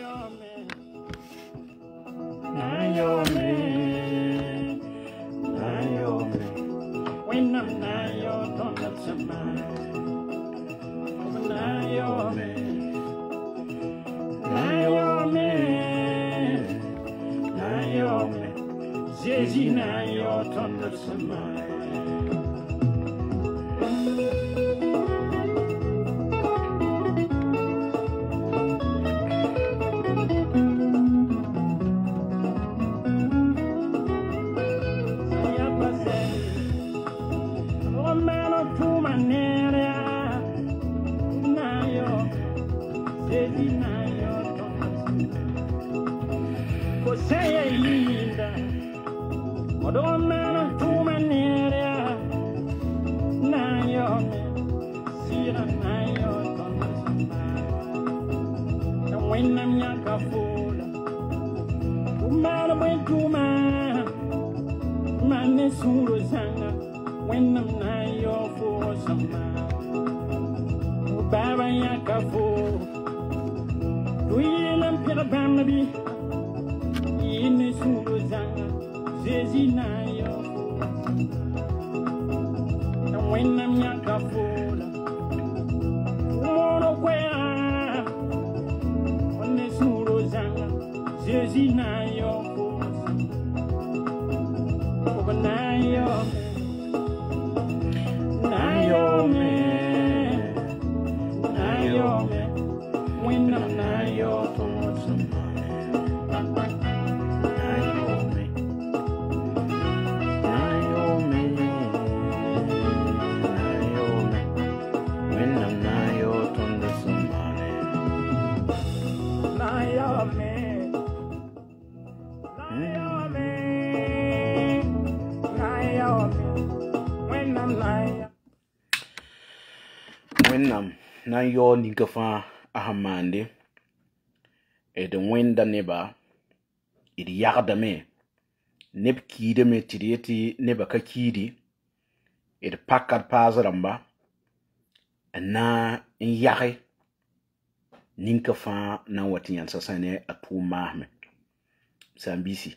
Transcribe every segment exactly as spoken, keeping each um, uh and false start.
When I'm not your don't some man. Not your man. Not your man. Not your man. Zezi na your don't some man. When I'm not your for some Baba Yakafo, we am Pirabanabi in the Suruzanga, Zezina your and when I'm Yakafo, Monoquea on the Suruzanga, Zezina your Overnight. When I'm not your person, when I'm not your when I'm not your nigga ahamande e de wenda neba idi yagda me neb kiide me tidieti neba ka kiidi idi pakkat pazaramba na yaghe ninka fa na wati yan sasane atu mahme sambisi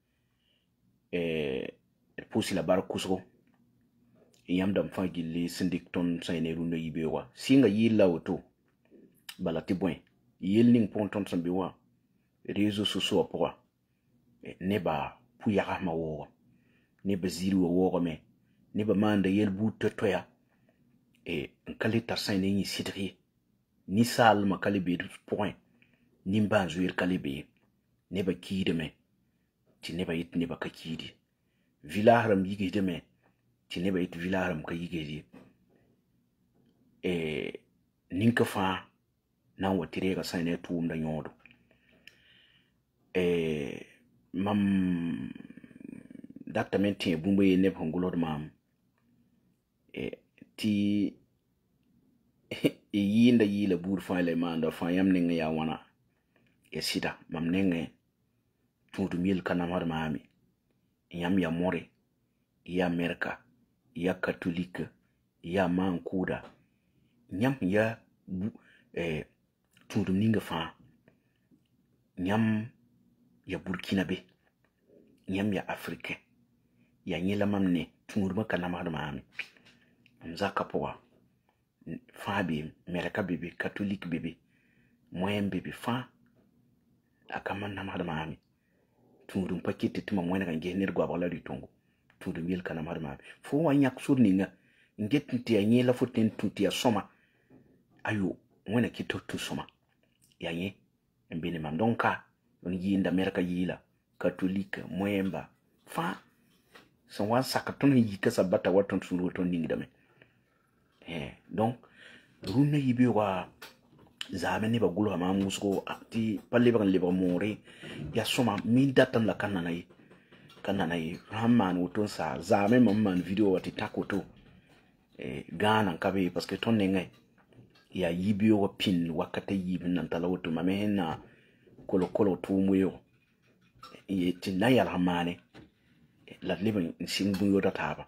e pusi la bar kusgo yam dam fa gilli sindik ton sayne rundo yibewa singa yilla woto balati boy yelning ponton sambiwa réseaux sociaux pour neba puya ma wo neba ziri wo me neba manda yel bout toya e kalita sayne ni sidri ni sal ma kalibe point ni mbanzuir kalibe neba kiide me ti neba yit neba ka kiidi vilaharam yigi de me ti neba yit vilaharam ka yigi e ninka fa na watire ga sayne tuum da nyodo e mam dakta menti bumbe ne hongolod mam e ti e yinda yila bur faale manda fa yam ninga ya wana e sida mam nenge tudu mil kana mar mami yam ya more ya amerika ya katolika ya mankuda nyam ya e tudu ninga fa nyam ya Burkinabé nyam ya Afrique ya nyela mamne tudu makana mar mami mzaka poa fa bi mereka bibi catholique bibi moyen bibi fa akaman na mar mami tudu pakete tuma moyen kan genir gwa bala di tongo tudu mil kana mar mami fo wanyak surninga ngetinti ya nyela foten tuti ya soma ayo wena kito tu soma yanye mbini mandonka yinda mereka yila catholique moyemba fa so wan sakaton yika sabata waton sunu waton ningdame eh donc runa yibi wa zamani ba gulo ma musko ati palle ba le ba more ya soma min datan la kanana yi kanana yi ramman woton sa zame mamman video wati takoto eh gana kabe parce que ton ngai ya yibi wa pin wakata yibi nan talawoto mamena kolo kolo tumuyo ye tinaya ramane la liban simbu yo databa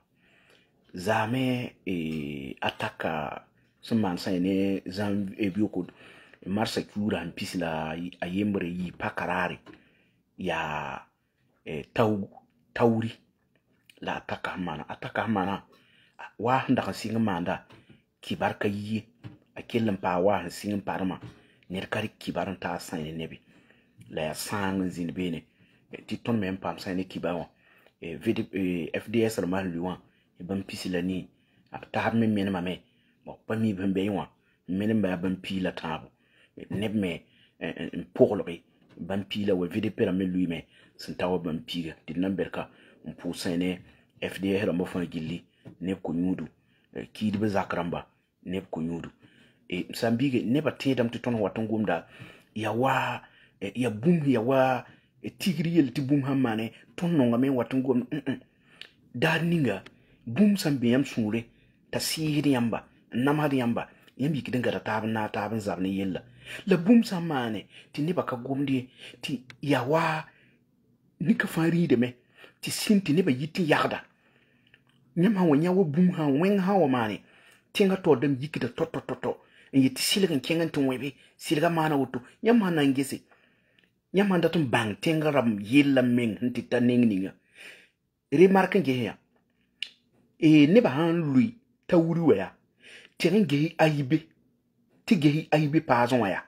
zame e ataka suman sayne zam e bioko marsa kura han pisla a yembre yi pakarare ya eh, taw tawri la ataka mana ataka mana wa handa kan singa manda kibar ka yi akellan pa wa han singa parma ner kari kibaran ta sayne nebi la ya sang zin bene ti ton même pam sayne kibawa e F D S la mal luan e ban pisla ni ak tar me men mame bo pa mi ben be wa men ba ban pila tabo neb me en pourlori ban pila wa V D P la me lui me sin tawo ban piga di namberka on pour sayne F D S la mo fa gilli neb ko nyudu ki di be zakramba neb ko nyudu e sambige neba tedam ti ton watan gumda ya wa e, ya bum ya wa e, tigri yel ti bum hamane ton no ngame watan gum mm -mm. dar ninga bum sambe yam sure ta sihiri yamba namari yamba yambi kidenga ta tabin na tabin zabni yella la bum samane ti neba ka gumdi ti ya wa nika fari de me ti sinti neba yiti yagda nyama wanya wa bum ha wen ha wa mane tinga to dem yikida to to to to yiti silgan kengan tun webe silga mana wutu nyama na ngese nyama ndatum bang tinga ram yilla meng nti taning ninga remarque nge ya e ne ba han lui tawuri wa ya tinga nge ayibe tige ayibe pazon wa ya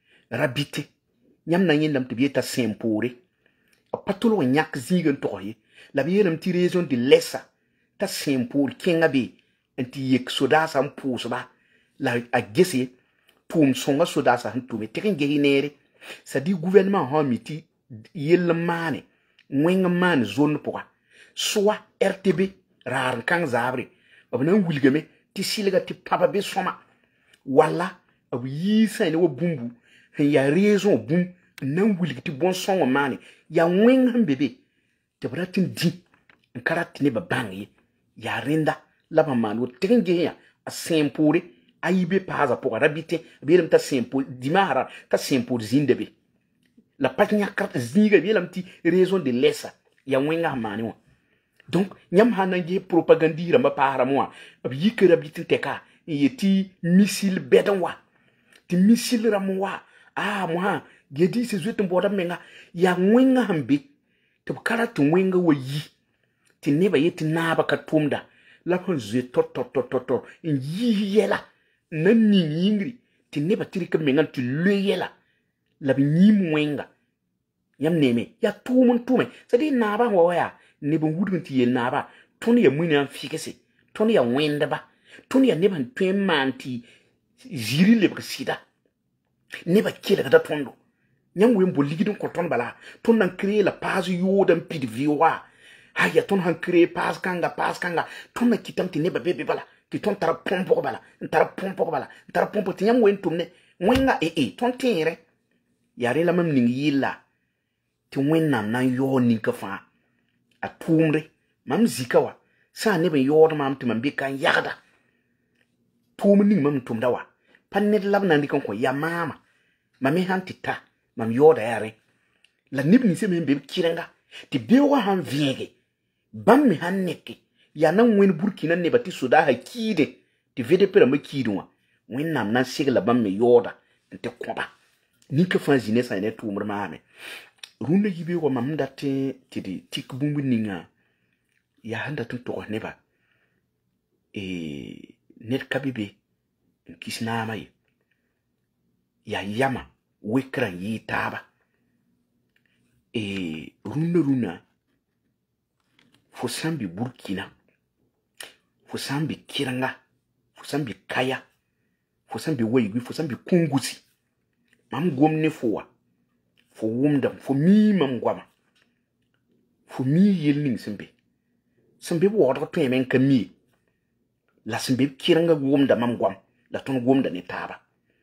rabite nyam na yendam tibiye ta sempore apatulo nyak zigan toye la biyelam ti raison de lessa ta sempore kenga be anti yek soda sam pousa la a gese tum songa soda sa hantume teken gehi nere sa di gouvernement ha miti yel mane ngwenga man zone poa soit R T B rar kan zabre obna wulgame ti silga ti papa be soma wala abu yisa ne wo bumbu ya raison bum nan wulgi ti bon son mane ya ngwenga bebe te bratin di karati ne babangi ya rinda laba man wo teken gehi ya a sempore ayibe paza pour rabite bilam ta simple dimara ta simple zindebe la patnya carte zinga bilam ti raison de lessa ya wenga mani wa donc nyam hanange propagandira ma para moi ab yike rabite teka yeti missile bedanwa ti missile ramwa ah moi gedi se zueto boda menga ya wenga hambe to kala to wenga wayi ti neba yeti naba ka tumda la hon zueto to to to to yi yela nan ni yingri ti neba tirika mengan ti leyela la bi nyim wenga yam neme ya tumun tume sadi naba hoya neba wudun ti yel naba tuni ya mwina fikese tuni ya wenda ba tuni ya neba twemanti jiri le sida neba kila kada tondo nyam wembo ligidun ko ton bala ton nan créer la page yodan pid viwa haya ton han créer page kanga page kanga ton na kitam ti neba bebe bala ti ton tara pompo bala tara pompo bala tara pompo ti nyam wen tumne wenga e e ton tere yare la mam ning yilla ti wen nam nan yo nin ka fa a tumre mam zikawa sa ne be yo mam ti mam be kan yagda tum ning mam tum dawa pannet lab nan dikon ko ya mama mami han ti ta mam yo da yare la nib ni se men be kirenga ti be wa han viege bam mi han nekki ya nan wen Burkina ne bati suda hakide ti V D P la makidwa wen nam nan sigla bam me yoda nte koba ni ka fa jine sa ne tumur maame runda yibe ko mam date ti di tik bumbu ninga ya handa tun to ne ba e net kabibe kisna mai ya yama wekra yi taba e runda runa fo sambi Burkina fo sambi kiranga fo sambi kaya fo sambi waygi fo sambi kungusi mam gomne fowa fo wumdam fo mi mam gwama fo mi yelning sembe sembe bo wada to men kami la sembe kiranga wumda mam gwam la ton wumda ne taba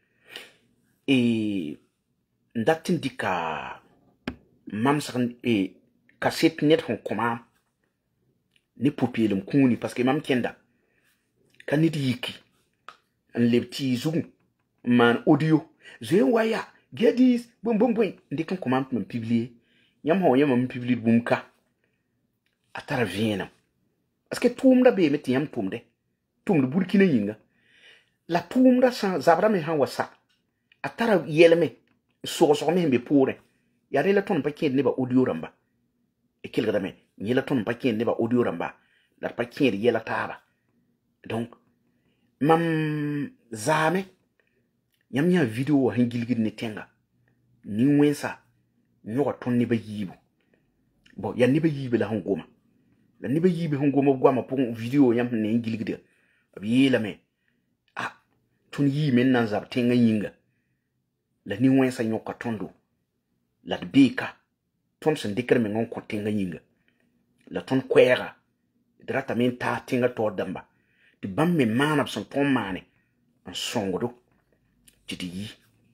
e ndatin dika mam sakan e cassette net hon koma ni popelum kuni parce que mam kenda kanit yiki an lebti zugu man audio je waya gedis bum bum bum ndikan comment mam publier yam ho yam mam publier bumka atara viena parce que tumda be meti yam tumde tumde Burkina yinga la tumda sa zabra me han wasa atara yelme so so me be pore ya rela ton pa ken ne ba audio ramba e kelga dame nyela ton pa ken ne ba audio ramba la pa ken yela taba donc mam zame yam nya video hangilgid ne tenga ni wensa nyoka ton ne ba yibu bo ya ne ba yibu la hangoma la ne ba yibu hangoma gwa ma pon video yam ne ngilgid abi yela me ah tun yi men nan zab tenga yinga la ni wensa nyoka tondo la bika ton sen dikir me ngon ko tenga yinga la ton kwera drata men ta tenga to damba di bam me manab son ton mane an songodo titi yi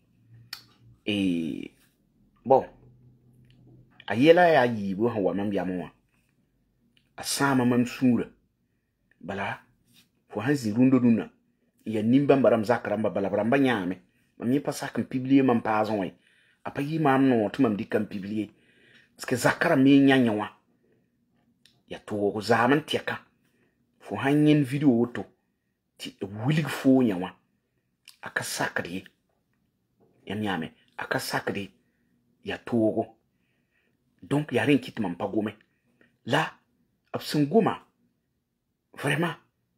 e bon ayela ya yi bo hawa mam biamo asama mam sura bala fo hanzi rundo duna ya nimba mbaram zakramba bala bramba nyame mamie pasa kan publier mam pazon way apa yi mam no to mam dikam publier parce que zakara me nyanya wa ya to ko zaman tiaka fo hanyen video to ti wilig fo nyawa aka sakri ya nyame aka sakri ya togo donc ya rien kit mam pagome là absunguma vraiment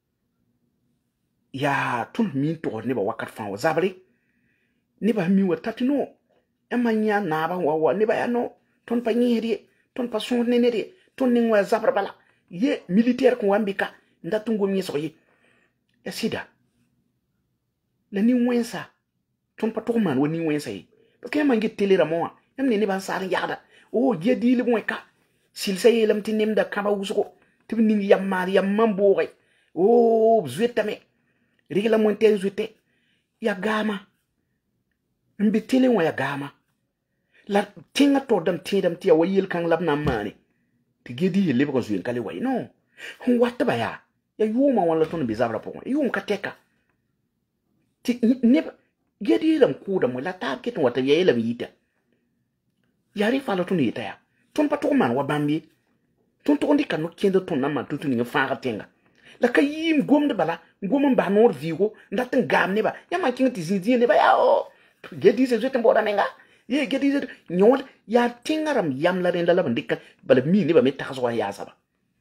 ya tun min to ne ba wakat fan wa zabri ne ba mi wa tatino emanya na ba wa ne ba ya no ton pa nyeri ton pa son ne ne ton ne wa zabra bala ye militaire ko wambika ndatungo mi so yi ya sida la ni wensa ton pa to man woni wensa yi parce que mangi telera mo am ne ne ban sar yaada o je di le mo ka sil say lam ti nem da kaba wusuko tib ni yam mar yam mambo ray o zuetame rigla mo ten zuete ya gama mbi tele wa ya gama la tinga to dam ti dam ti wa yel kan lab na mani ti gedi le ko zuen kale way non hon watta ba ya ya yuma wala ton bi zabra po yum ka teka ti ne gedi lam ku da mo la ta ke to wata ya lam yita yari fa la ton yita ya ton pa to man wa bambi ton to ndi kan no kendo ton na man tutu ni fa ga tenga la ka yim gom de bala gom ba nor vigo ndatin gam ne ba ya ma kin ti zinzi ne ba ya o gedi se zete mboda menga ye gedi se nyol ya tingaram yam la den la ba ndika bala mi ne ba me ta so ya saba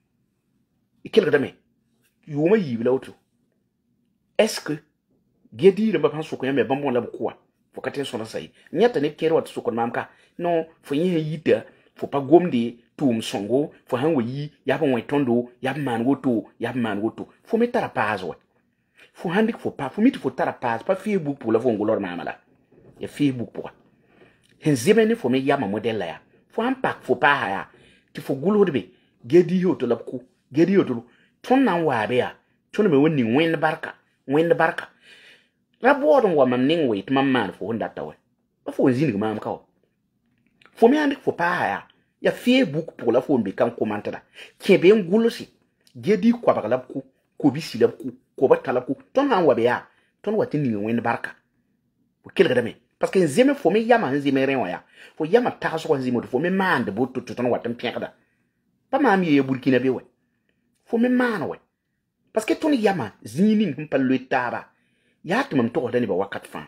ikel ga me yuma yibla auto est-ce que gedi le ba pan so ko yame bambon la ko fo katen so na sai nyata ne kero wat so ko mamka non fo yin yita fo pa gomde tum songo fo hanwo yi ya bon tondo ya man woto ya man woto fo me tara pazo fo handik fo pa fo mit fo tara paz pa Facebook pour la fo ngolor mamala ya Facebook pour hen zemene fo me yama model ya fo han pak fo pa ha ya ti fo gulodbe gedi yo to labku gedi yo to ton nan wa be ya ton me woni wen barka wen barka la bodon wa mam ning wait mam man fo honda tawe ba fo zin ga mam kaw fo me handik fo pa ha ya ya Facebook pour la fo mbi kan commentaire kebe ngulosi gedi kwa bagalabku ko bisi labku ko batalabku ton han wa be ya ton wati ni wen barka ko kel gadame parce que nzeme fo me yama nzeme ren wa ya fo yama ta so nzeme fo me mande bo to ton watam piakada pa ma mi ye Burkinabé we fo me man we parce que ton yama zini mpal le taba ya tumam to dani ba wakat fan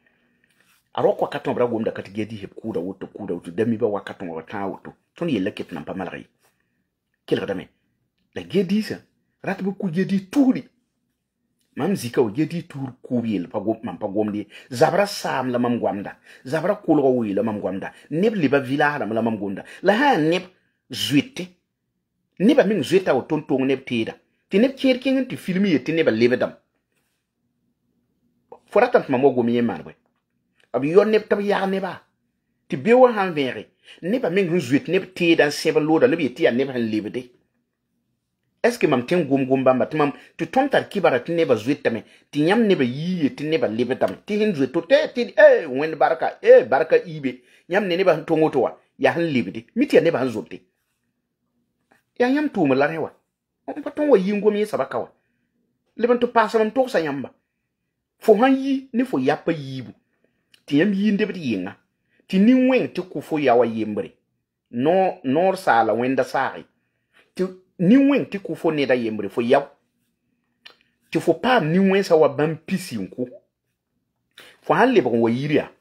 aro ko katon bra gomda kat gedi heb kuda woto kuda woto dami ba wakaton wa ta woto ton ye leket nan pa malari kel gadame la gedi sa rat bu ku gedi touri mam zika o gedi tour ku biel pa gom mam pa gomdi zabra sam la mam gwamda zabra kulgo wi la mam gwamda neb liba villa la mam gonda la ha neb zuite neba min zuita o ton ton neb tida ti neb kerkin ti filmi yeti neba lebedam foratan ma mo gomi yemarwe abi yon neb tab ya neba ti bewa han vere neba min zuit neb tida seba loda neb yeti ya neb han lebede est-ce que mam ten gom gom bamba timam tu tontar kibara ti neba zuita me ti nyam neba yi ti neba lebedam ti hin zuito te ti eh wen baraka eh baraka ibe nyam ne neba tongoto wa ya han lebede miti ya neba han zote ya yam tu mu larewa on paton wa yingo mi sabaka wa leben to passa mam to sa yamba fo han yi ni fo yapa yibu ti yam yi ndebe ti yinga ti ni wen ti ku fo ya wa yembre no nor sala wenda sai ti ni wen ti ku fo ne da yembre fo yaw ti fo pa ni wen sa wa ban pisi nku fo han le bon wa yiria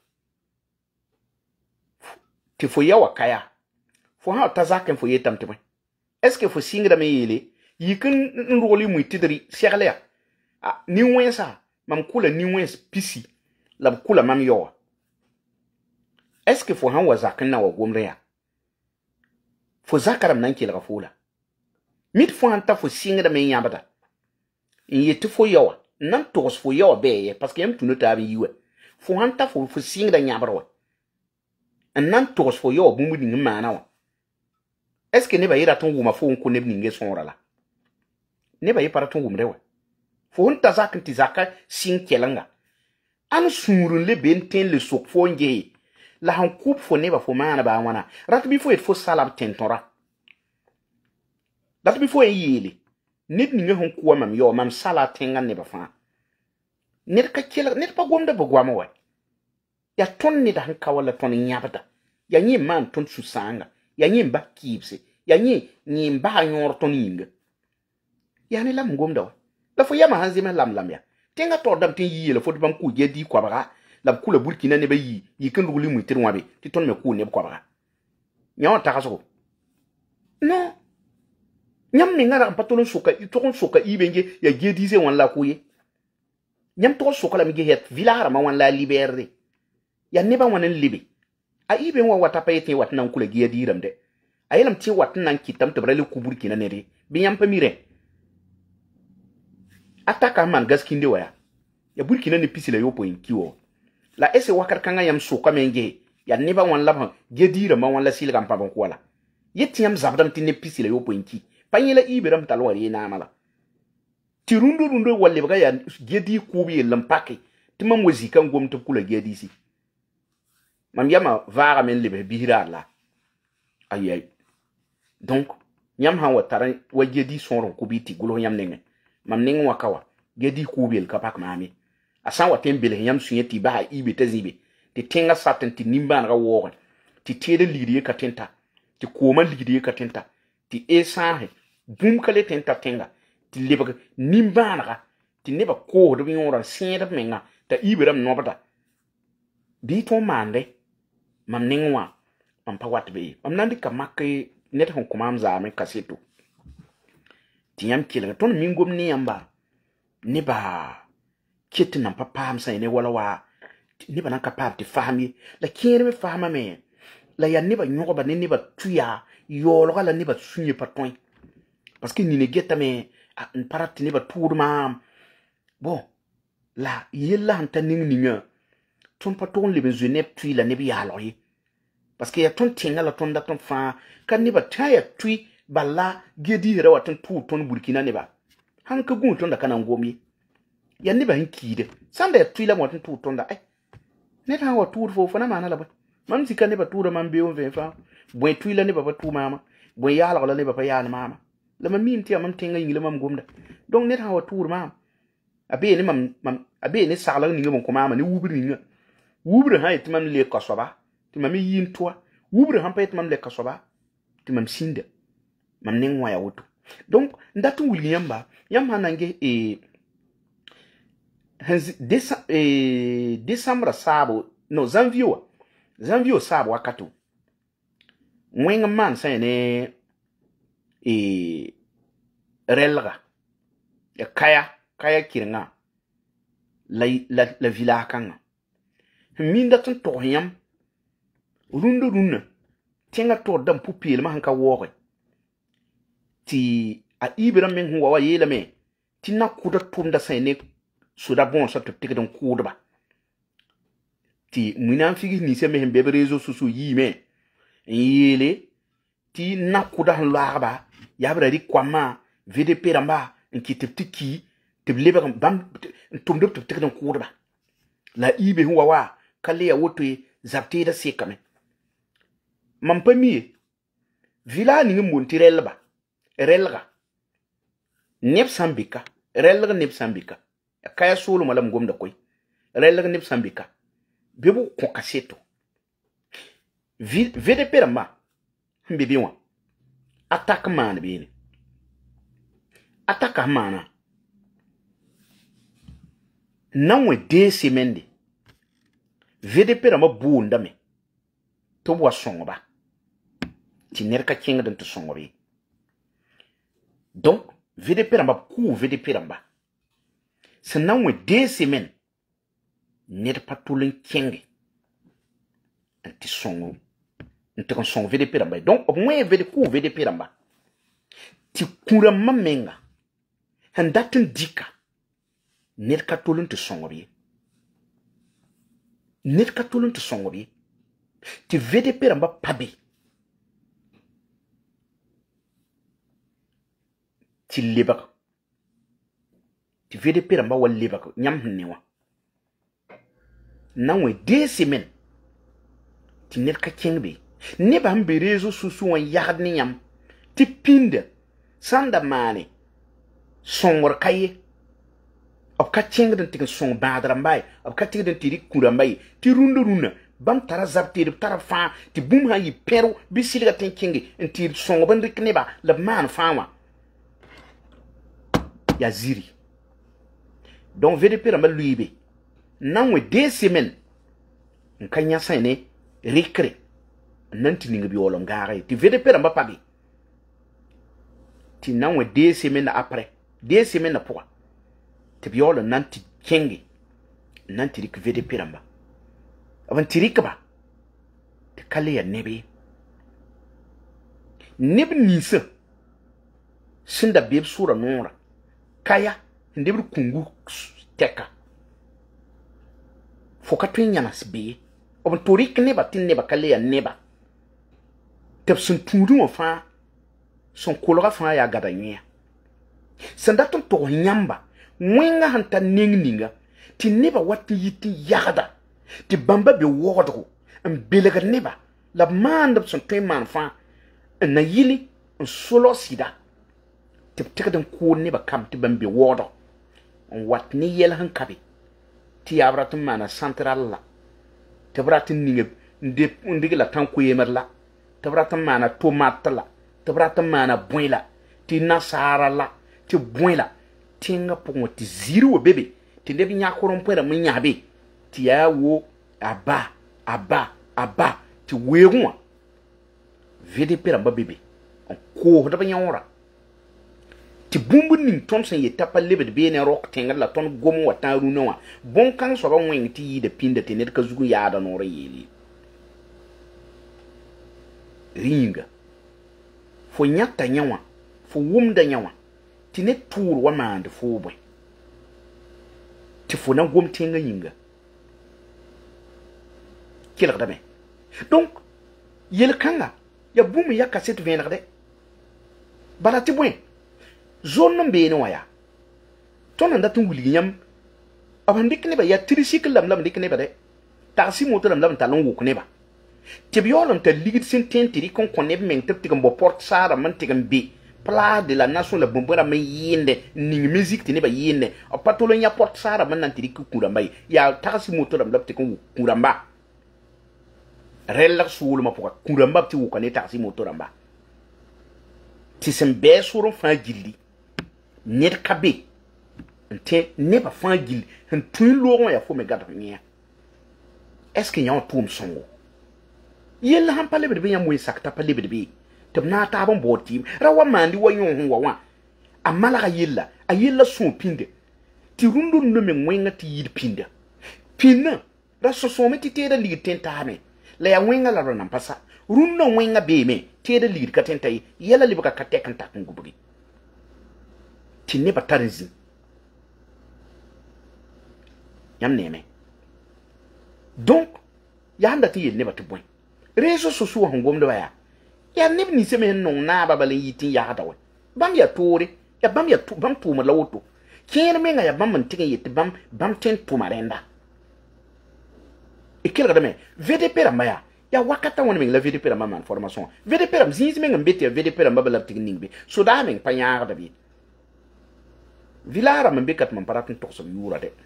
ti fo yawa kaya fo ha ta zaken fo yetam te est ce que fo singra me yele yikin nroli mu tidri serle ah ni wensa mam kula ni wens pisi la kula mam yo est ce que fo han wa zaken na wa gomre ya fo zakaram nan kila fola mit fo han ta fo singra me yabada in yeti fo yawa nan tos fo yawa be parce que yam tunu ta bi yiwe fo han ta fo fo singra nyabara nan tos fo yawa bumbu ni mana wa est ce que ne ba yira ton wuma fo ko ne bninge sonra la ne ba yipara ton wumre wa fo hun ta zakin ti zaka sin kelanga an surun le benten le sok fo nge la han coupe fo ne ba fo mana ba wana rat bi fo et fo salab tentora dat bi fo yele nit ni nge hon kuwa mam yo mam sala tenga ne ba fa net ka kela net pa gomda ba gwama wa ya ton ni da han kawala ton nyabata ya nyi man ton susanga ya nyi mba kipse ya nyi nyi mba nyor ton yinga ya ni lam gomda wa la fo yama hanzi ma lam lam ya tenga to dam tin yi le fo bam ku je di kwa ba la kula burkina ne ba yi yi kan ruguli mu tirwa be ti ton me ku ne kwa ba nyaw ta kaso no nyam mi ngara patolon soka i to kon soka i benje ya je di se wan la ku ye nyam to soka la mi ge het vilara ma wan la liberde ya ne ba wan libe a ibe wa wata payete wat nan kula ge di ram de ayelam ti wat nan kitam to brale ku burkina ne re bi nyam pa mire ataka man gaskinde waya ya burkina ne pisila yo point kiwo la ese wakar kanga yam soka menge ya ne ba wan la ge di ram ma wan la silgam pa bon kwala yeti yam zabdam ti ne pisila yo point ki panyela ibiram talwari na mala tirundo rundo walle baga ya gedi kubi lampake timam wazika ngom to kula gedi si mam yama vaga men libe bihira la ayay donc nyam han watara wa gedi sonron kubiti gulo nyam nenge mam nenge wakawa gedi kubi el kapak mami asan watem bele nyam sunyeti ba ibe tazibe te tenga saten ti nimba na wo ti tede lidiye katenta ti koma lidiye katenta ti esahe bum kale tenta tenga ti lebak nimbanaga ti neba ko do yora senda menga ta ibiram nobata bi to mande mam ningwa mam pa wat be mam nandi ka makke net hon kuma amza me kaseto ti yam kila ton mingom ni yamba ne ba kit nan papa am sai ne wala wa ne ba nan ka parti fami la kire me fama me la ya ne ba nyogo ba ne ba tuya yolo la ne ba sunye paton parce que ni ne geta me en parati ne ba tour ma bon la yella hanta ning ninga ton paton le besoin tui la ne bi aloyi parce que ya ton tinga la ton da ton fa kan ne ba taya tui balla gedi hera waton tu ton burkina ne ba han ka gun ton da kana ngomi ya ne ba hinkide sanda ya tui la waton tu ton da ai ne ta wa tour fo fa na mana la ba mam sika ne ba tour man be on ve fa boy tui la ne ba ba tu mama boy ya la ne ba pa ya mama la mam min ti mam tinga yingile mam gomda donc ne ta wa tour mama abe ne mam mam abe ne sala ni ngom ko mama ni wubri ni wubri ha it mam le kasoba ti mam yin toa wubri ha pa it mam le kasoba ti mam sinda mam ne ngwa ya wuto donc ndatu wuli yamba yam hanange e hanzi desa e décembre sabo no janvier janvier sabo akato mwenga man sa ne e relga ya kaya kaya kiringa la la, la villa kanga minda ton to yam rundo runna tenga to dam pupil ma hanka woge ti a ibira men huwa wa yela me ti na kuda tunda sai ne suda bon sa to tike don kuda ba ti munan figi ni se me hembe rezo susu yi me yele ti na kuda han larba ya bra ri kwama vdp ramba nki teptiki tebleba bam tumdo tike don kuda ba la ibe huwa wa kale ya woto zapte da sekame mampami villa ni montirelba relga nep sambika relga nep sambika kaya solo malam gomda koy relga nep sambika bebu ko kaseto vdp ramba mbibi wa attack man bini attack mana nanwe de semende V D P ramba buunda me to wa songoba ti nerka kenga den to songobi donc V D P ramba ku V D P ramba se nan we deux semaines ner patulin kenge anti songo nti kon son V D P ramba donc au moins V D ku V D P ramba ti kura mamenga handatin dika ner katulin to songobi ner katulin to songobi ti V D P ramba pabe ti lebak ti V D P ramba wa lebak nyam hnewa nanwe deux semaines ti ner ka kengbe ne ba mbe rezo susu wan yagd ni nyam ti pinde sanda mane songor kaye of ka kengden ti song badra mbay of ka tigden ti rikura mbay ti runda runa bam tara zabti de tara fa ti bum ha yi pero bi silga ten kengi ti song ban rikne ba la man fama ya ziri donc V D P ramba luibe nanwe deux semaines nkanya sane rikre nanti ninga bi wolom gaare ti V D P ramba pabi ti nanwe deux semaines après deux semaines pour ti bi wolom nanti kengi nanti rik V D P ramba avant ti rikba ti kale ya nebe neb nisa sinda beb sura nora kaya ndebru kungu teka foka twinyana sbe ob torik neba tin neba kale ya neba tep sun tudu fa son kolora fa ya gada nya sandaton to nyamba mwenga hanta ningninga ti neba wati yiti yagada ti bamba be wodo en belega neba la mandab son twiman fa na yili en solo sida tip tikadin ko ne ba kam ti bambe wodo on wat ni yel han kabi ti abrat mana central la tabrat ni nde ndigi la tan ko yemer la tabrat mana tomate la tabrat mana boila ti nasara la ti boila tinga pongo ti zero bebe ti ndebi nya koron pera mun nyabe ti ya wo aba aba aba ti weru V D P ramba bebe on ko da banyora ti bumbu ning ton sen ye tapa lebe de bene rock tenga la ton gomo wata runa wa bon kan so ba wen ti yi de pinde te net ka zugu ya da no re yeli ringa fo nyata nyawa fo wumda nyawa ti net tour wa mande fo boy ti fo na gom tenga yinga kila kadame donc yel kanga ya bum ya cassette venir de bala ti boy zone non be no ya ton anda tun wuli nyam aban dik ne ba ya tricycle lam lam dik ne ba de taxi moto lam lam talon wu ne ba te bi yolam te ligid sin tentiri kon kon ne men te tigam bo porte sara man tigam bi pla de la nation la bombora me yinde ning musique te ne ba yinde o patolo nya porte sara man nan tiri ku kuramba ya taxi moto lam lam te kon kuramba relax wulu ma poka kuramba ti wu kon ne taxi moto ramba ti sem be suru fa gilli net kabe nte ne ba fa gilli en tun lo ya fo me gada nya est-ce que yon toum songo yella han pale be yam we sakta pale be be tab na ta ban boti rawa mandi wa yon hu wa amala ga yella a yella so pinde ti rundu no me mwenga ti yid pinde pinna ra so so me ti te da li tenta me la ya mwenga la ron pasa runno mwenga be me te da li ka tenta yella li baka katek kan ta ngubugi ti ne ba tarinzi yam ne me donc ya handa ti yelle ba to boy reso so so hongom do ya ya nib ni seme non na babale yiti ya hada we bam ya tore ya bam ya tu bam tu ma lawoto kene me nga ya bam man tin yiti bam bam ten tu marenda e kila me V D P ramba ya ya wakata woni me la V D P ramba man formation V D P ram zinzi me ngambete V D P ramba bala tin ningbe so da me pa ya hada bi vilara me bekat man paratin tok so yura de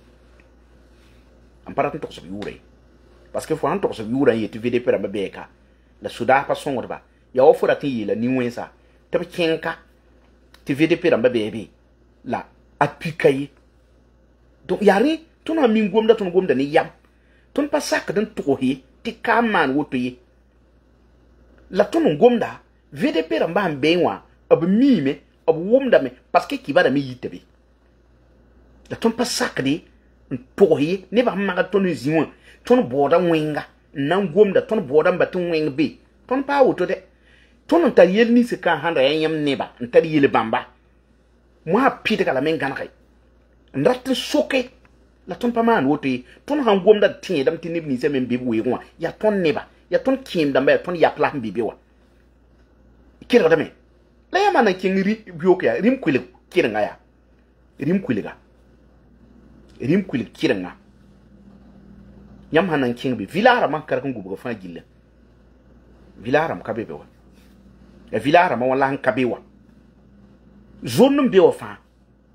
am paratin tok so yura parce que faut en tok so yura yiti V D P ramba beka la suda pa songo ba ya ofura tin yila ni wensa tabe kenka ti V D P ramba bebe la apikai donc yari tuna min gomda tun gomda ni yam ton pa sak den to he ti ka man woto ye la ton gomda V D P ramba benwa ob mi me ob womda me parce que ki bada mi yitebe la ton pa sak de to he ne ba ma ton ziwon ton boda wenga nan gomda ton boda mbatun wenga be ton pa woto de ton ta yel ni se kan handa yam neba ntar yel bamba moi pite kala men ganakay ndrat soke la ton pa man woto ton han gomda tin dam tin ni se men bibu we kwa ya ton neba ya ton kim dam ba ton ya plan bibi wa kira dame la ya man kin ri biyoka ya rim kwile kira nga ya rim kwile ga rim kwile kira nga nyam hanan kin bi vilara man kar kan gubu fa gilla vilara am kabe be wa ya vilara ma wala han kabe wa zone be wa fa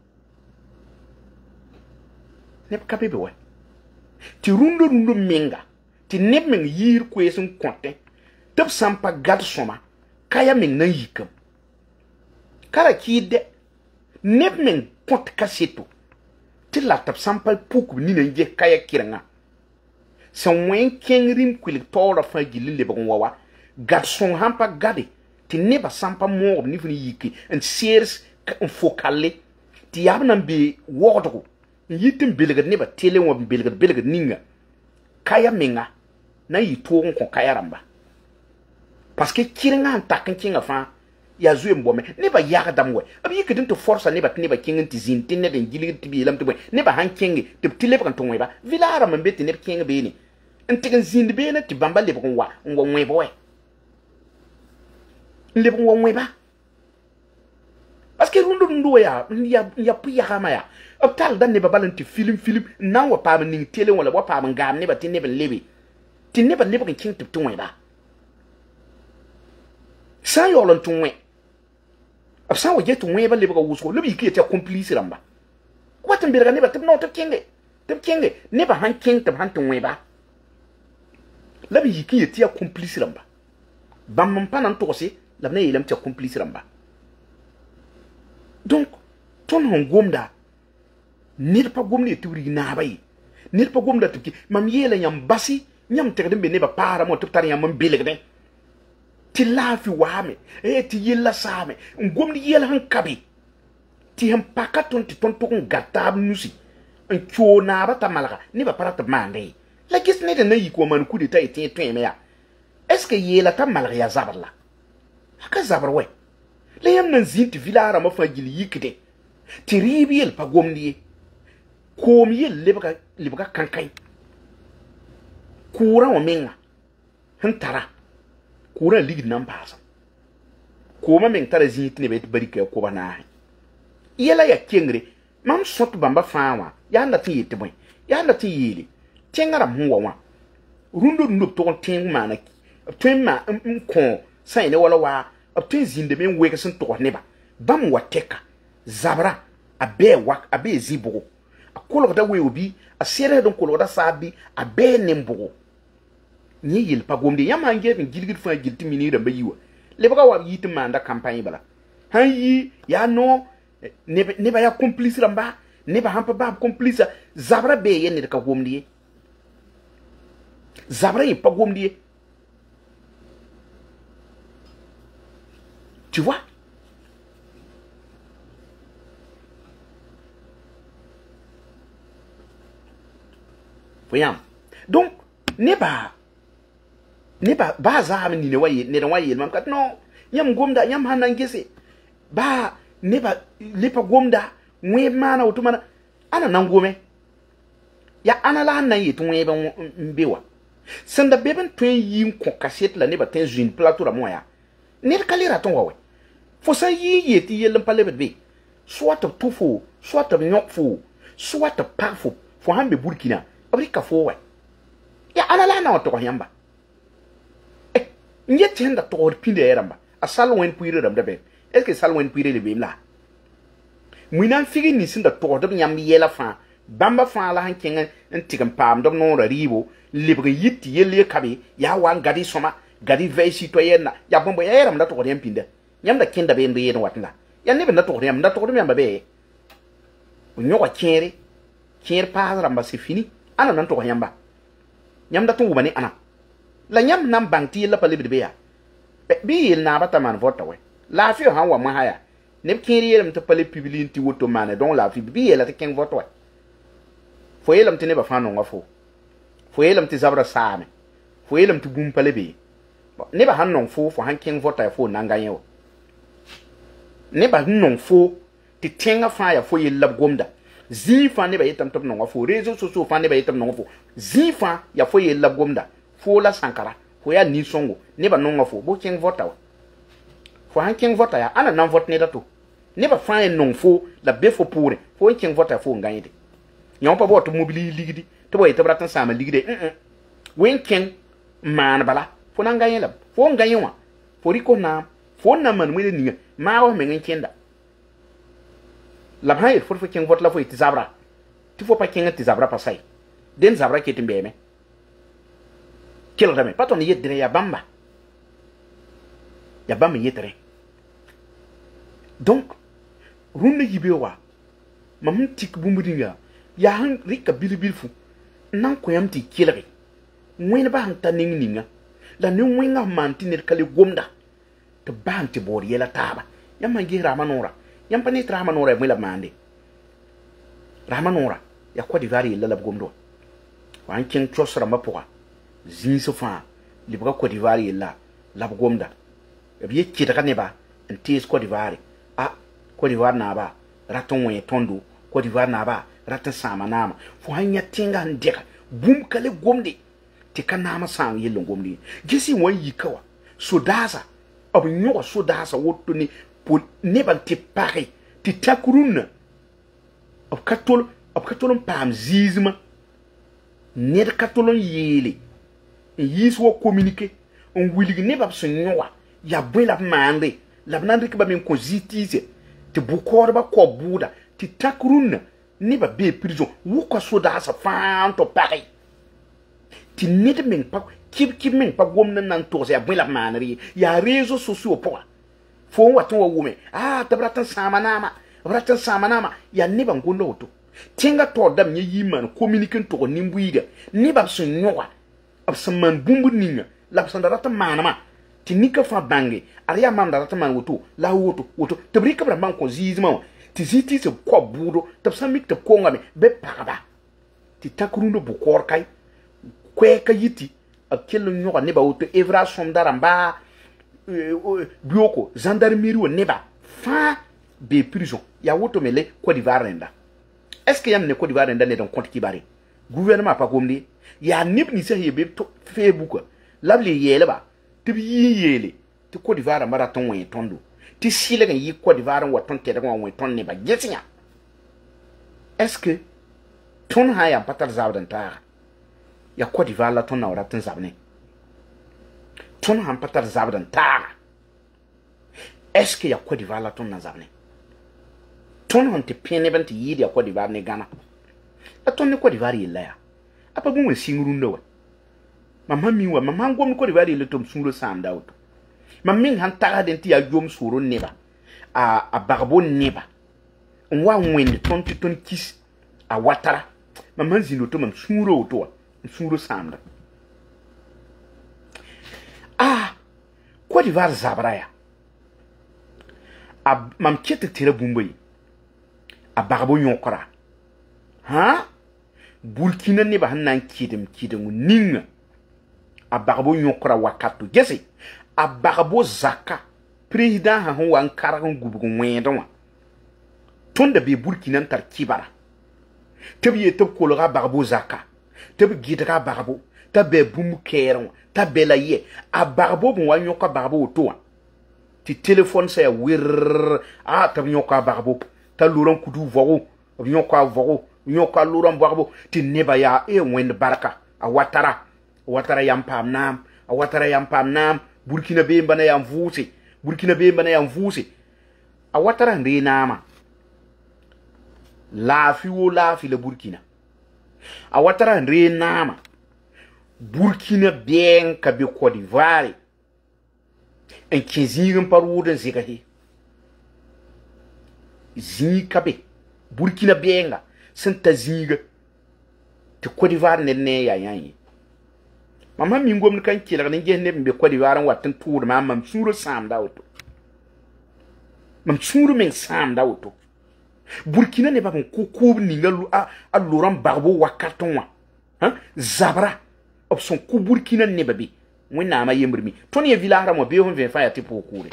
nep kabe be wa ti rundo rundo menga ti nep men yir kwesun konte tep sampa gad soma kaya men nan yikam kala kide nep men kont kaseto ti la tep sampa puku ni nan je kaya kiranga san wen ken rim kwilik tora fa gilin le bon wawa gad son hampa gade ti neba sampa mo ni fini yiki en series en fokale ti yabna be wodo yitim bilgad neba tele wo bilgad bilgad ninga kaya menga na yito ko kaya ramba parce que kiringa antakin kinga fa ya zuwe mbome neba yaga damwe abi yikidin to force neba neba kingin ti zin tin neba ngili ti bi lam to neba han kingi te tile kan to weba vilara man beti neba kinga be ni ntigin zin be na ti bamba le ko wa ngo mwebo we le ko mweba parce que rundu ndo ya ya ya puya kama ya optal dan neba balanti film film na wa pa ning tele wala wa pa ngam neba ti neba lebe ti neba lebe kan king to weba sa yo lon tunwe absa wo jetu weba lebe ko wusko lebi ki te complice ramba watin be neba te no te kinge te kinge neba han king te han tunweba lebi ki te complice ramba bam man panan to se labne yelam te complice ramba donc ton hon gomda nir pa gomni turi na bay nir pa gomda tuki mam yela nyam basi nyam te dembe ne ba para mo to tar nyam mam belegde ti lafi wame e ti yella same gomni yela han kabi ti ham pakaton ti ton to gatab nusi en chona ba ta malaka ne ba para ta mande la gis ne de na yi ko man ku de tay ti to me ya est ce que yela ta malaka ya zabarla haka zabar we le yam nan zinti vilara ma fa gili yikide ti ribiel pa gomni kom yel lebka lebka kankai kura wa menga hantara kura lig nan pasa koma men tara zinti ne bet barika ko bana yela ya kengre mam sot bamba fawa ya nda ti yete boy ya nda ti yili tengara huwa wa rundo rundo to ten mana twen ma ko sai ne wala wa twen zinde men weka sun to ne ba bam wateka zabra abe wak abe zibo akolo da we obi asere don kolo da sabi abe nembo ni yil pa gomde yama nge bin gilgil fa gilti mini da bayiwa le baka wa yiti manda campagne bala han yi ya no ne ne ba ya complice ramba ne ba hampa ba complice zabra be yen ne ka gomde zabra yi pa gomde tu vois. Voyons. Donc, n'est pas n'est pas baza ni ne waye ne waye mam kat non yam gomda yam hanan gese ba ne ba le pa gomda mwe mana utumana ana nan gome ya ana la nan yi tun yeba mbewa sanda beben tun yi ko cassette la ne ba ten une plateau la moya ne kalira ton wawe fo sa yi yeti yelam pale be soit to fo soit nyok fo soit pa fo fo hambe Burkina Afrika fo we ya ana la na to yamba eh nyet henda to pinde eramba asal wen puire ram dabe est ce que sal wen puire le bimla muinan figi ni sinda to do nyam yela fa bamba fa la han kenga ntigam pam do no ribo libre yitti yelle kabe ya wan gadi soma gadi vei citoyenna ya bombo ya eram da to yam pinde yam da kinda be mbe yen watna ya ne be da to yam da to yam be unyo kwa kere kere pa ramba c'est fini ana nan to yamba yam da tun wubani ana la yam nan bang ti la pale be ya bi yel na bata man vota we la fi han wa ma haya ne kiri yelam ta pale pibilin ti woto mane don la fi bi yela ta ken vota we fo yelam ti ne ba fa no ngafo fo yelam ti zabra saame fo yelam ti bum pale be ne ba han non fo fo han ken vota fo nanga yewo ne ba non fo ti tenga fa ya fo yel lab gomda zi fa ne ba yetam top non ngafo rezo so so fa ne ba yetam non ngafo zi fa ya fo yel lab gomda fo la sankara fo ya ni songo ne ba non ngafo bo ken vota wa fo han ken vota ya ana nan vote ne da to ne ba fa non fo la be fo pure fo ken vota fo nganyede yon pa bo to mobili ligidi to boy to bratan sama ligide mm wen ken man bala fo nan ganyen la fo ganyen wa fo riko na fo na man mu ni ma wa men kenda la hayr fo fo ken vote la fo itizabra ti fo pa ken itizabra pa sai den zabra ke timbe me kelo dame paton yedre ya bamba ya bamba yedre donc runne yibewa mam tik bumbudiga ya han rika bilibil fu nan ko yamti kilare ngwen ba han taning ninga la ni ngwen manti ne kale gomda to banti bor yela taba yamma gi ramanora yampa ni ramanora mo la mande ramanora ya ko di vari la la gomdo wan kin chosra mapoa zin so fa libra ko di vari la la gomda ya bi ki daga ne ba ntis ko di vari a ko di var na ba raton we tondo ko di var na ba ratan sama nama fo hanya tinga ndeka bum kale gomde ti kanama sam yelon gomde gisi won yikawa so daza abu nyo so daza woto ni po ne ban ti pare ti takuruna ab katol ab katolon pam zizma ne de katolon yele yis wo communiquer on wiligi ne bab so nyowa ya bwela mande la banande ke ba men ko zitise ti bukor ba ko buda ti takuruna ni ba be prison wu ko soda sa fan to pare ti nit men pa kip kip men pa gomna nan to ya bwela manari ya réseaux sociaux po fo wato wo me ah tabratan samanama bratan samanama ya ni ban gondo to tinga to dam nye yiman communiquer to ni mbuiga ni ba so nyowa absaman bumbu ninga la sandarata manama ti nika fa bangi ariya mandarata man woto la woto woto tabrika bra man ko zizma ti ziti se ko budo tab samik tab ko ngame be paraba ti takrundo bu kor kay kwe ka yiti akelo nyoka ne ba woto evra sondara mba bioko gendarmerie wo neba fa be prison ya woto mele Côte d'Ivoire renda est-ce que yam ne Côte d'Ivoire renda ne don compte kibare gouvernement pa komni ya nip ni se hebe to Facebook labli yele ba tibi yele ti Côte d'Ivoire marathon we tondo ti sile ga yi Côte d'Ivoire wa ton te da wa ton ne ba gesinya est-ce que ton ha ya patal zabdan ta ya Côte d'Ivoire la ton na wara ton zabne ton ha patal zabdan ta est-ce que ya Côte d'Ivoire la ton na zabne ton on te pene ban ti yi ya Côte d'Ivoire ne Ghana la ton ne Côte d'Ivoire yella ya apa bu we singrundo wa mama mi wa mama ngom Côte d'Ivoire le tom suro sam dawo mamin han taga den ti ya jom suro neba a a barbo neba nwa nwende ton ti ton kis a watara mama zino to mam suro to suro sam da ah Côte d'Ivoire zabraya a mam kete tere bumboy a barbo nyokora ha Burkina ne ba hanan kidem kidem ninga a barbo nyokora wakatu gese a barbo zaka president ha hon wan karagon gubugo mwendon tonda be Burkina tar kibara tabiye tab kolora barbo zaka tab gidra barbo tabe bum keron tabela ye a barbo bon wan yoka barbo to ti telephone sa ya wir a tab nyoka barbo ta luron kudu vogo nyoka vogo nyoka luron barbo ti neba ya e wen baraka a watara watara yam pam nam a watara yam pam nam Burkina be mbana yam vusi Burkina be mbana yam vusi a watara ndi nama la fi wo la fi le Burkina a watara ndi nama Burkina bien ka be Côte d'Ivoire en kinzingin paruden zikahi zikabe Burkina benga senta zinga te Côte d'Ivoire ne ne ya yanyi Mama mi ngom kan kila ni ge ne be Côte d'Ivoire watin tour ma mam suru sam da auto mam suru men sam da auto Burkina ne ba ko ko ni ngalu a a Laurent Gbagbo wakaton wa hein zabra option ko Burkina ne ba bi wona ma yembrimi ton ye village mo be on vient fa ya tipo couré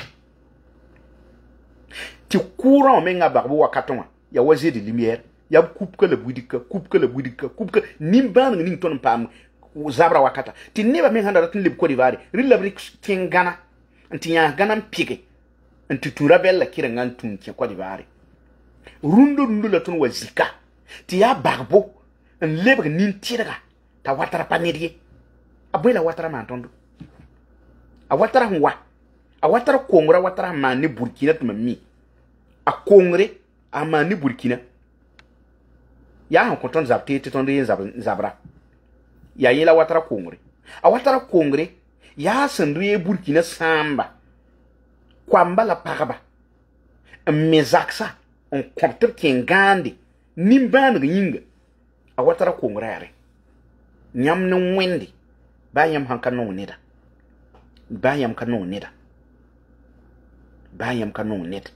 ti courant men nga Gbagbo wakaton wa ya waje de lumière ya coupe que le boudika coupe que le boudika coupe que nimban ni ton pam zabra wakata ti ne ba men handa tin le Côte d'Ivoire ri labri kin Ghana anti ya Ghana pige anti tura bella kira ngan tun ki Côte d'Ivoire rundu rundu la tun wazika ti ya Gbagbo en lebre nin tiraga ta watara panerie abuela watara mantondo a watara hwa a watara kongra watara mani Burkina tuma mi a kongre a mani Burkina ya han konton zabte te ton de zabra ya yela watara kongre a watara kongre ya sanriye Burkina samba kwamba la paraba mezaksa on compteur kengande nimban ringa a watara kongre are nyam no wendi bayam hanka no neda bayam ka no neda bayam ka no neda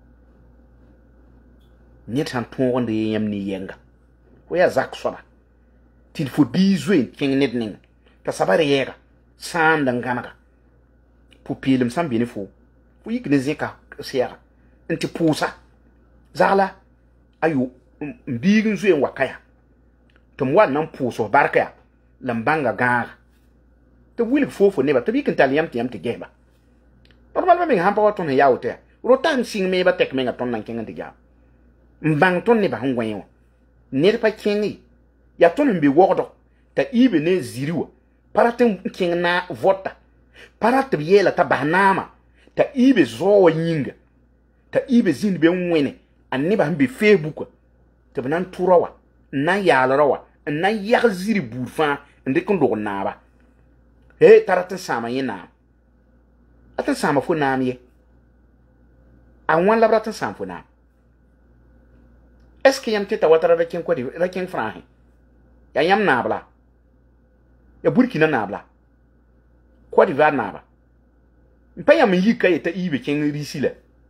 net han ton wonde yam ni yenga ko ya zak soba til fo bizwe king net ning ta sabare yega sanda nganaga pu pilim sam bini fo fu yikne zeka siya nti pusa zala ayu mbigin zuyen wakaya tum wan nan puso barkaya lambanga gaga te wilik fofo neba te bikin taliyam tiyam te geba normal ba mi hampa waton ya wote rotan sing me ba tek me ngaton nan kenga diga mbang ton ne ba hungwen ne pa kengi ya ton mbi wodo ta ibe ne ziriwa paratin king na vota parat yela ta banama ta ibe zo yinga ta ibe zin be nwene anni ba mbi facebook te banan turawa na yalarawa na yagziri burfa ndikon do naba he taratin sama yina atin sama fo nam ye anwan labratin sam fo nam est ce que yam teta watara da ken ko di da ken franhi ya yam nabla ya Burkina nabla Côte d'Ivoire naba mpa yam yika yeta ibe ken risila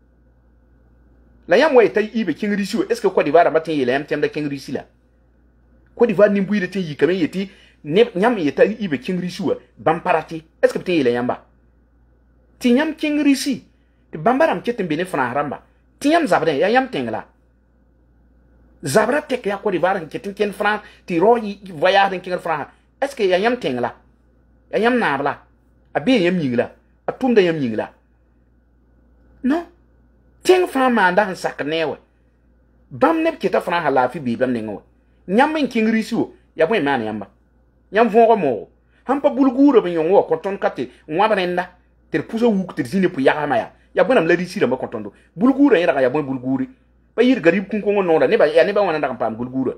la yam wa yeta ibe ken risiwe est ce que Côte d'Ivoire matin yele yam tem da ken risila Côte d'Ivoire ni mbuire te yika men yeti ne nyam yeta ibe ken risiwe bamparati est ce que te yele yamba ti nyam ken risi te bambaram ketem bene franc ramba ti yam zabre ya yam tengla zabra tek ya Côte d'Ivoire ketem ken franc ti royi voyage ken franc est ce que ya yam tengla ya yam nabla abi yam yingla atunda yam yingla non teng franc manda han saknewe bam ne keta franc halafi bi bam nengo nyam men ken risiwo ya bwe man yamba nyam vongo mo hampa bulguro ben yongo konton kate nwa barenda ter puso wuk ter zine pu yaga ya ya bwe nam la risira ma kontondo bulguro yira ya bwe bulguri ba yir garib kun ko nonda ne ba ya ne ba wana ndaka pam bulguro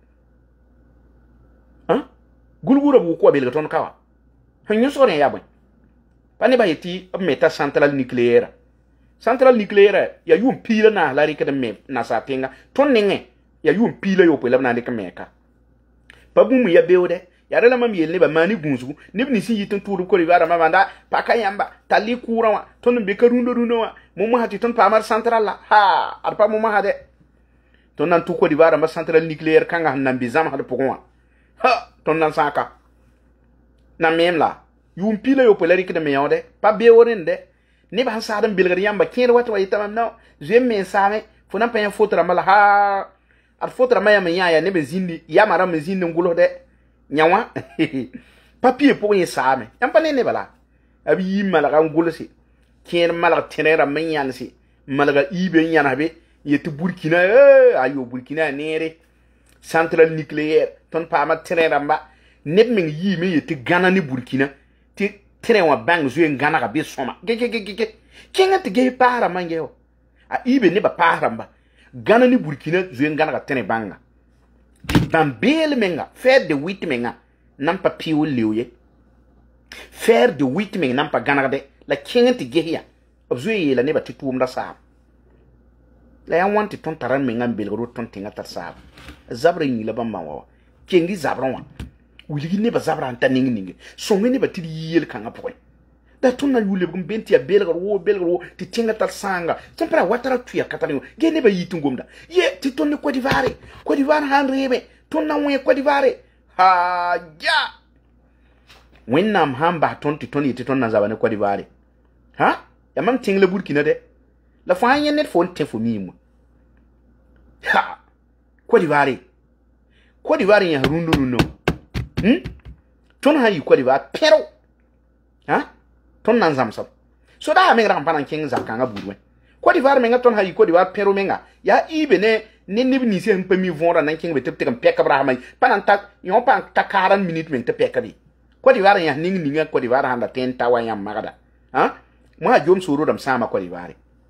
han bulguro bu ko bel ton kawa hanyo sore ya bwe pa ne ba yeti meta central nucléaire central nucléaire ya yum pila na la rika de me na sa tenga ton nenge ya yum pila yo pela na de kameka pa bumu ya beode ya rela mam yel ne ba mani gunsu ne ni si yitin turu ko riwara ma banda pa kayamba tali kurawa ton be karundo runo wa mo mo hati ton pa mar central la ha ar pa mo ma hade ton nan tu ko riwara ma central nucléaire kanga nan bizam hade pokwa ha ton nan saka na memla yum pila yo pela rika de me yode pa beoren de ne ba sa dan bilgar yamba ken wat wa yitam no jem men same fo nan pa yan fotra mala ha ar fotra maya men ya ne be zindi ya mara me zindi ngulo de nyawa papier pour yin same yam pa ne bala abi yimma la ngulo si ken mala tenera men yan si malaga ibe yana be yetu Burkina eh ayo Burkina nere central nucléaire ton pa ma tenera mba ne men yime yetu Ghana ni Burkina ti tere wa bang zuye ngana ka be soma ge ge ge ge kenga te ge para mangeo a ibe ne ba para mba Ghana ni Burkina zuye ngana ka tere banga bambele menga faire de huit menga nampa piwo liuye faire de huit menga nampa Ghana de la kenga te ge ya zuye la ne ba titum da sa la ya wanti ton taran menga belgro ton tinga tar sa zabra ni la bamba wa kengi zabra wa wuligi ne ba zabra anta ning ning so ngene ba tiri yel kanga poy da tunna yule bum benti ya belgar wo belgar wo ti tinga tal sanga tempra watara tuya katani gene ba yitu ngomda ye ti tonni Côte d'Ivoire Côte d'Ivoire han rebe tonna won Côte d'Ivoire ha ja wennam hamba ton ti tonni ti tonna zabane Côte d'Ivoire ha ya mam tingle Burkina de la fa yen net fon te fo mimo ha Côte d'Ivoire Côte d'Ivoire ya rundu no hmm ton ha yi Côte d'Ivoire pero ha ton nan zamsam so da me ran panan king zakanga burwe Côte d'Ivoire menga ton ha yi Côte d'Ivoire pero menga ya ibe ne ne ne ni se hempa mi vonra nan king betep te kan peka brahma panan tak yon pan ta quarante minutes men te peka bi Côte d'Ivoire ya ning ninga Côte d'Ivoire handa ten tawa yam magada ha mo ha jom suru dam sama Côte d'Ivoire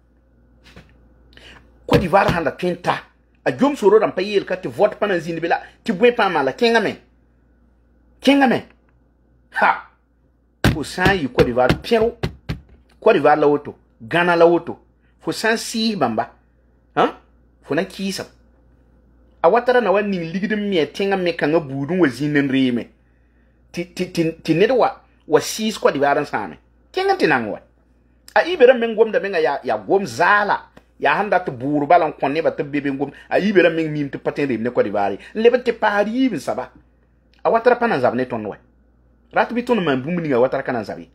Côte d'Ivoire handa tenta a jom suru dam payel ka te vote panan zini bela ti bwe pa mala kinga me kinga me ha fo san yi Côte d'Ivoire pero Côte d'Ivoire la woto Ghana la woto fo san si bamba ha fo na kisa a watara na wani ligidin me tinga me kanga budun wazinin reme ti ti ti ne wa wa si Côte d'Ivoire same kinga tinangwa a ibera men gom da men ya ya gom zala ya handa to buru balan konne ba to bebe gom a ibera men mim to paten reme ne Côte d'Ivoire lebe te pari bin saba a watara panan zabne tonwa ratu bi ton man bumni ga watara kana zabi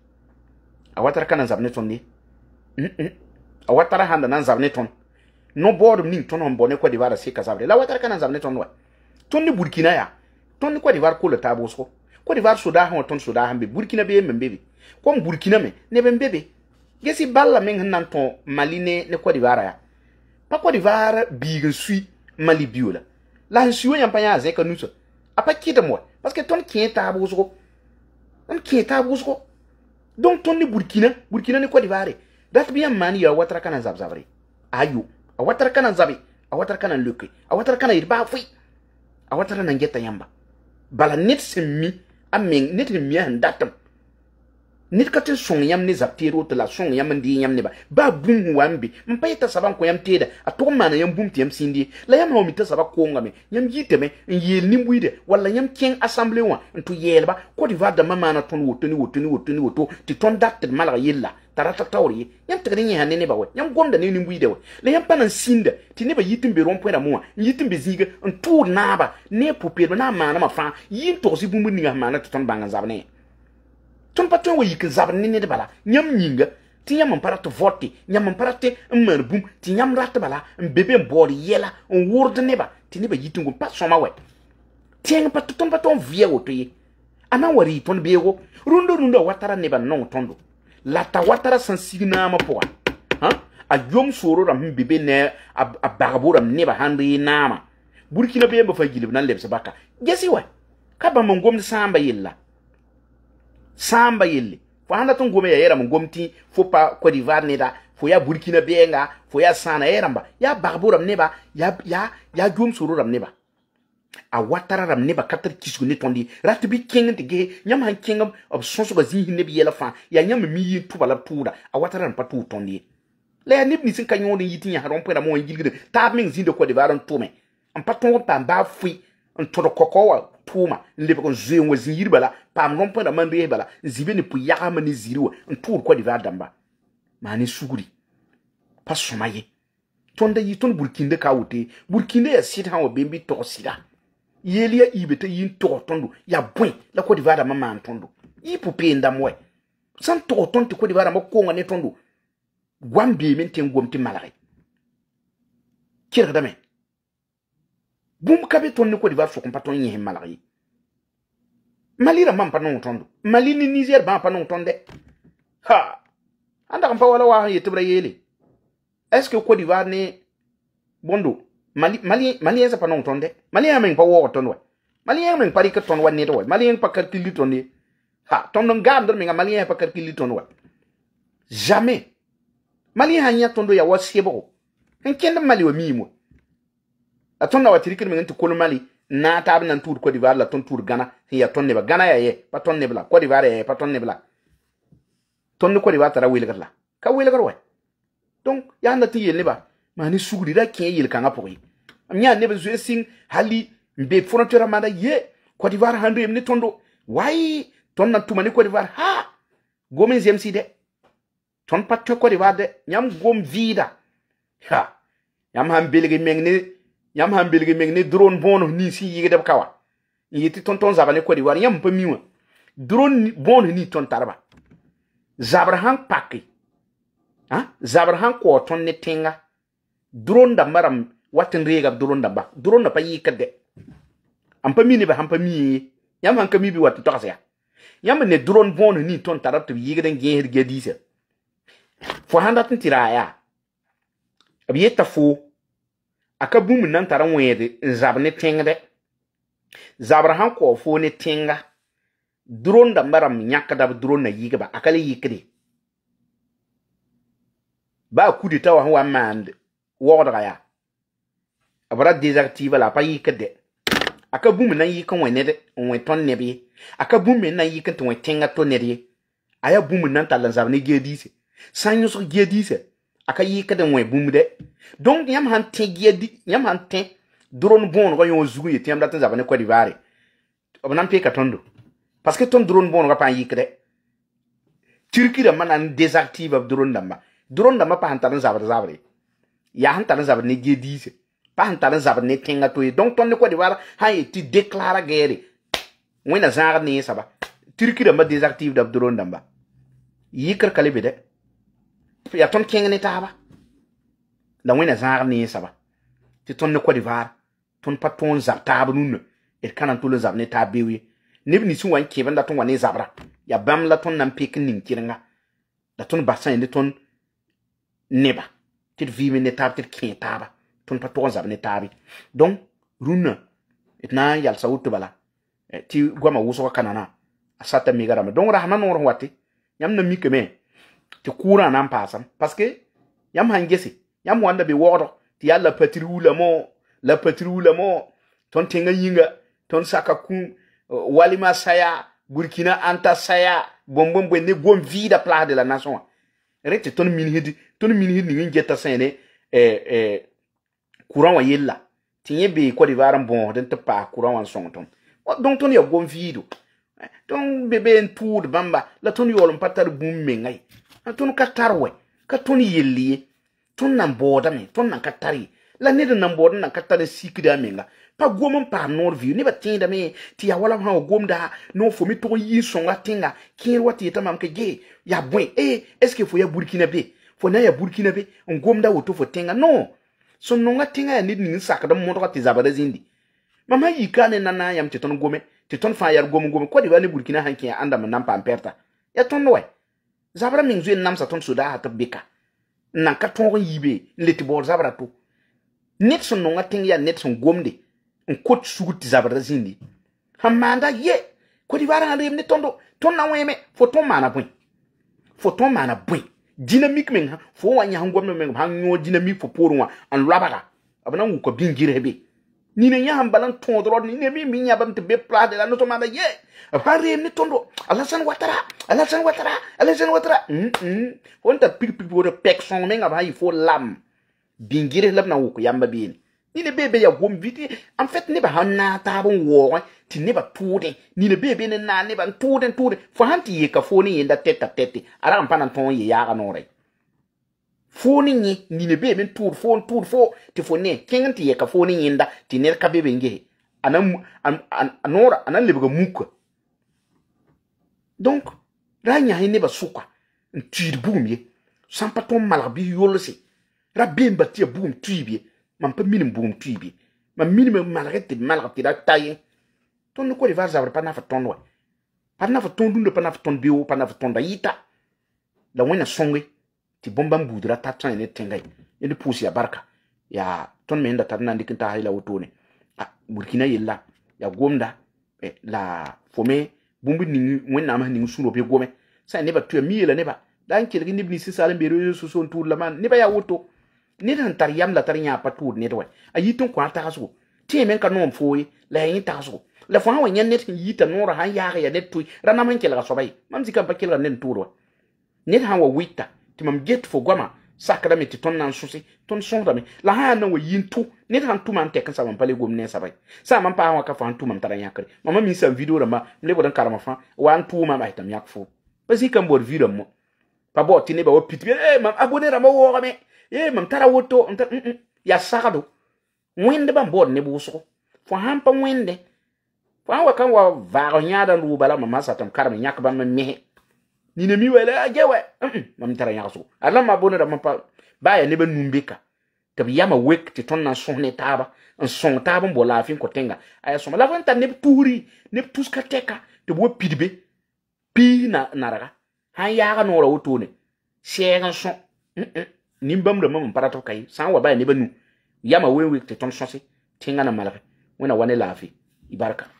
a watara kana zabne ton ni mm a watara handa nan zabne ton no board ni ton on bonne Côte d'Ivoire se ka zabre la watara kana zabne ton wa ton ni Burkina ya ton ni Côte d'Ivoire ko le tabo so Côte d'Ivoire soda hon ton soda hambe Burkina be mbebe kom Burkina me ne be mbebe gesi balla men nan ton Mali ne ne Côte d'Ivoire ya pa Côte d'Ivoire bigen sui Mali biola la nsuo yampa ya zeka nuso apa kita mo parce que ton ki tabo so on qui est à Bousco. Donc, ton Burkina, Burkina, ni Côte d'Ivoire. Dat bien mani ya watrakana zabzavre. Ayu, a watrakana zabi, a watrakana luke, a watrakana irba fui, a watrakana ngeta yamba. Bala net se mi, a meng net mi an datam. Net katen song yam ne zaptero te la song yam ndi yam neba. Ba bum wambi, mpayeta saban ko yam teda, a to mana yam bum tiam sindi. La yam ho mita saba ko ngame, yam yiteme, yel nimbuide, wala yam king assemblée wa, ntu yelba, Côte d'Ivoire da mama na ton woto ni woto ni woto ni woto, ti ton dat mala yella, tarata tawri, yam tagri nya hanene ba we, yam gonda ni nimbuide we. La yam panan sinda, ti neba yitim be rompwe da moa, yitim be ziga, ntu naba, ne popel na mana ma fa, yin to si bumbu ni mana ti ton banga zabne. Ton paton wo yik zabne ne de bala nyam nyinga ti nyam para to vote nyam para te mer bum ti nyam rat bala bebe mbori yela on word neba ti neba yitungo pa soma we tieng pat ton paton vie wo to yi ana wari ton beego rundo rundo watara neba non tondo lata watara san signa ma poa ha a jom soro ram bebe ne a bagaboram neba handi nama Burkina be ba fa gilib nan lebsa baka gesi we ka ba mongom samba yella samba yelle fo handa ton gome ya yera mon gomti fo pa Côte d'Ivoire neda fo ya Burkina benga fo ya sana yeramba ya barburam neba ya ya ya jom sururam neba a watararam neba katar kisgu ne tondi ratbi king te ge nyam han king of sonso ga zi ne bi yela fa ya nyam mi yi tu bala tuda a watararam patu tondi le ya nibni sin kanyo de yiti nya haron pera mo ngilgide ta min zinde Côte d'Ivoire on tume am paton pa ba fui on todo kokowa tuma lebe kon zewo zingiri bala pam rompa da mande bala zibe ni pu yama ni ziriwa ntur Côte d'Ivoire damba mani suguri pasomaye tonda yi ton Burkina ka wote Burkina ya sit han o bembi to sida yelia ibete yin to tondo ya bwen la Côte d'Ivoire ma man tondo yi pu penda moy san to tonto Côte d'Ivoire ma ko ngane tondo gwambe men ten gomti malare kira dame bum kabe ton Côte d'Ivoire so compaton yin malare Mali ra mam pa non tondo Mali ni Niger ba pa non tonde ha anda kan pa wala wa yetibra yele est-ce que Côte d'Ivoire ne bondo Mali Mali Mali esa pa non tonde Mali amen pa wo tondo Mali amen pa ri ka ton wa ne to Mali pa calcul tonde ha ton non gam mi nga Mali pa calcul tondo jamais Mali hanya tondo ya wasiebo en kende Mali wa mimo atonda wa tirikir mi ngi ko Mali na tab nan tour Côte d'Ivoire la ton tour Ghana ya ton ne ba Ghana ya ye pa ton ne bla Côte d'Ivoire ya pa ton ne bla ton ne Côte d'Ivoire tara wele garla ka wele garwa donc ya na ti yele ba mani suguri da ken yele kan apoyi amnya ne ba zo sing hali mbe frontière manda ye Côte d'Ivoire handre ni tondo wai ton na tumani Côte d'Ivoire ha gomen zemsi de ton pat Côte d'Ivoire de nyam gom vida ha yam han belge mengne yam han belge mengne drone bono ni si yige de kawa yiti ton ton zabane Côte d'Ivoire yam pa miwa drone bono ni ton tarba zabrahan paki ha zabrahan ko ton ne tenga drone da maram watin rega drone da ba drone da pa yikade am pa mini ba ham pa mi yam han ka mi bi wat to ya yam ne drone bono ni ton tarab to yige den geher gedise fo handa tin tiraya abiyeta fo aka bum nan taran wede zabne tengde zabrahan ko fo ne tenga drone da maram nyaka da drone na yiga ba akale yikede ba kudi tawa wa mand woda ya abara désactive la pa yikede aka bum nan yikan wenede on ton nebi aka bum nan yikan to tenga to nedi aya bum nan talan zabne gedise sanyo so gedise aka yikede wen bum de donc yam han te gedi yam han te drone bon ko yon zugu yeti am datin zabane Côte d'Ivoire obnan pe ka tondo parce que ton drone bon ko pa yikede Turquie da man désactive drone damba drone damba pa han tan zabre zabre ya han tan zabre ne gedise pa han tan zabre ne tenga to donc ton Côte d'Ivoire ha ti déclare guerre wena zar ne saba Turquie da ma désactive da drone damba yikar kalibe de ya ton kengene taba la wena zar ne saba ti ton Côte d'Ivoire ton pa ton zab taba nun et kanan to le zab ne tabewi ne ni su wan keben da ton wane zabra ya bam la ton nan pekin nin kirenga da ton basan ne ton neba ti vi me ne tab ti ken taba ton pa ton zab ne tabi donc runa et na yal sautu bala ti goma wuso kanana asata mi garama donc rahman wor wati yam na mi keme ti kura nan pasam parce que yam hangesi yam wanda be wodo ti yalla patru la mo la patru la mo ton tenga yinga ton saka kun walima saya Burkina anta saya bombom bo ne gom vida pla de la nation rete ton min hidi ton min hidi ni ngeta sene eh eh courant wa yella tinye be Côte d'Ivoire bon den te pa courant wa son ton donc ton ya gom vido ton bebe en tour bamba la ton yolom patar bum me ngai ton katarwe ka ton yelli ton nan boda me ton nan katari la ne nan boda nan katari sikida menga pa gomon pa nor view ne ba tinda me ti ya wala ha gomda no fo mi to yi songa tinga kin wati ta mam ke ge ya bwen eh est-ce que fo ya Burkinabé fo na ya Burkinabé on gomda woto fo tinga non so no nga tinga ya ni ni saka da mo to ti zabada zindi mama yi kane nana yam ti ton gome ti ton fa yar gom gom ko di ba ni Burkina hanki ya anda man pa perta ya ton no zabra min zu nam sa ton suda ha ta bika nan ka ton yibe leti bor zabra to net son no nga tinga ya net son gomde on coach suguti zabra zindi hamanda ye ko di wara hande ne tondo ton na weme fo ton mana bun fo ton mana bun dynamique men fo wanya hangom men hanyo dynamique fo porwa an labara abana ngu ko bingire be ni ne nya hambalan ton dro ni ne mi mi nya bam te be pla de la no to manda ye hande ne tondo Alassane Ouattara Alassane Ouattara Alassane Ouattara hm hm on ta pik pik bo de pek son men aba il faut lam bingire lab na wu ko yamba be ni ne bebe ya gom viti en fait ne ba hanna ta bon wo ti ne ba tude ni ne bebe ne na ne ba tude tude fo hanti ye ka fo ni yenda tete tete ara ampana ton ye ya ga nore fo ni ni ni ne bebe tude fo tude fo ti fo ne kenganti ye ka fo ni yenda ti ne ka bebe nge anam anora anan le ga muka donc ranya ne ba suka ntude bumye sampa ton malabi yolse rabbe mbati bum tuibie man pa minim boom tuibi man minim malrete malrete da taye ton ko di va zabre pa na fa ton wa pa na fa ton dunde pa na fa ton biwo pa na fa ton da yita la wena songe ti bomba mbudura ta tan ne tengai yende pusi ya barka ya ton menda tar na ndikin ta hayla wotone ah Burkina yella ya gomda eh, la fome bumbi ni wena ma ni suno be gome sa ne ba tu mi yela ne ba dan kirgi ni bni sisale be reyo so son tour la man ne ba ya woto ni dan tar yam la tar nya patur ne do ayiton kwa ta kaso ti men ka nom foyi la yin ta kaso la fo hawa nyen net yita nora han ya ya net tu rana man kela so bay mam zikam pa kela nen turo net hawa wita ti mam get fo goma sakra me ti ton nan susi ton sonda me la ha na wa yintu ne tan tu man tek sa man pale gomne sa bay sa man pa wa ka fa tu man tara yakre mama mi sa video ma mle bodan karama fa wa tu ma ba tam yakfo basi kan bod video mo pa bo ti ne ba wo pitbe eh mam abonné ra mo wo me eh mam tara woto ya sakado wende ban bod ne bu so fo hampa wende fo wa kan wa va nyaada lu bala mama sa tam karama yak ban me ni ne mi wele ajewe mam tara yakso ala ma abonné ra mam pa ba ya ne ba numbeka tabi yama wek ti ton na sonne taba en son taba mbo la fin ko tenga aya so la vanta ne turi ne tuska teka te bo pidbe pi na naraga han yaga no ra wotone shega son nimbam da mam parato kai san wa ba ne ba nu yama we wek ti ton sonse tinga na malaga wona wane la fi ibaraka